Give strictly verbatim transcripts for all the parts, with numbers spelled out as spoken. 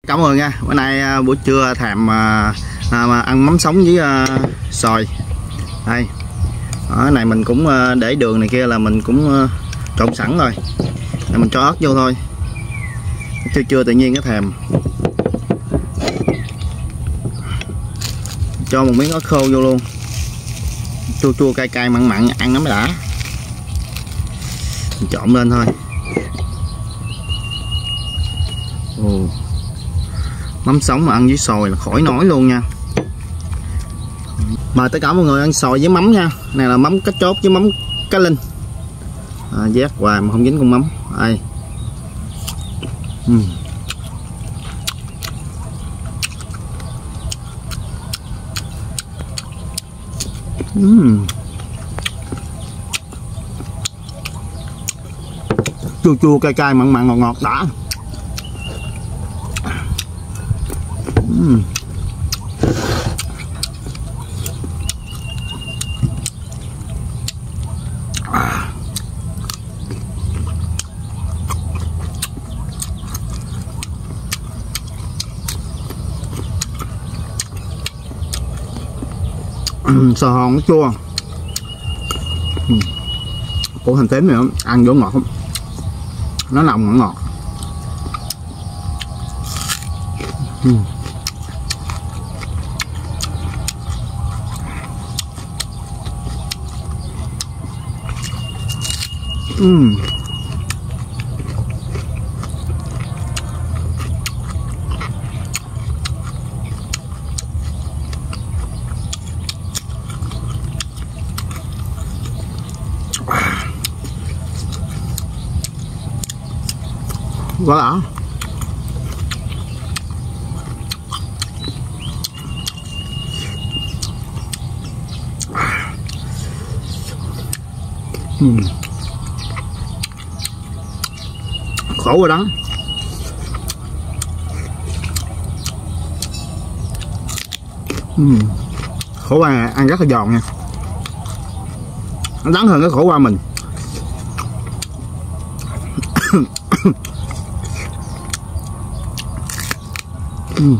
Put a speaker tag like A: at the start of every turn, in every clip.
A: Cảm ơn nha. Bữa nay buổi trưa thèm à, à, ăn mắm sống với à, xoài. Đây. Ở này mình cũng à, để đường này kia là mình cũng à, trộn sẵn rồi. Để mình cho ớt vô thôi. Trưa trưa tự nhiên cái thèm. Cho một miếng ớt khô vô luôn. Chua chua cay cay mặn mặn ăn nó mới đã. Mình trộn lên thôi. Ồ. Mắm sống mà ăn với xoài là khỏi nói luôn nha. Mời tất cả mọi người ăn xoài với mắm nha. Này là mắm cá chốt với mắm cá linh. À, vét hoài mà không dính con mắm. Đây. Uhm. Uhm. Chua chua cay cay mặn mặn ngọt ngọt đã. Uhm. À. Uhm, sò hòn nó chua. Uhm. Củ hành tím này ăn vô ngọt không? Nó nồng ngọt ngọt. Uhm. Uhm. Quá đã. Uhm. Khổ rồi đó. Uhm. Khổ qua ăn rất là giòn nha. Nó đắng hơn cái khổ qua mình. Uhm.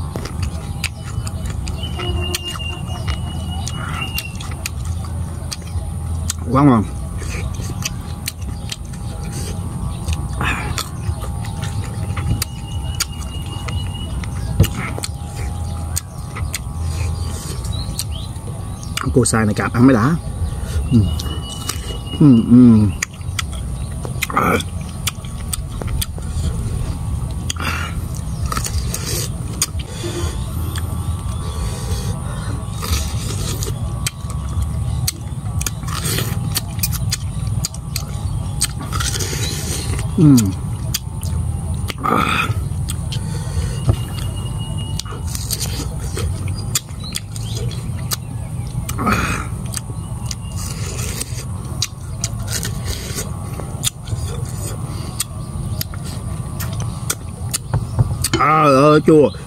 A: Quá ngon. Cô xài này cạp ăn mới đã. Uhm. Uhm, uhm. À. Uhm. À. À, ơi chua.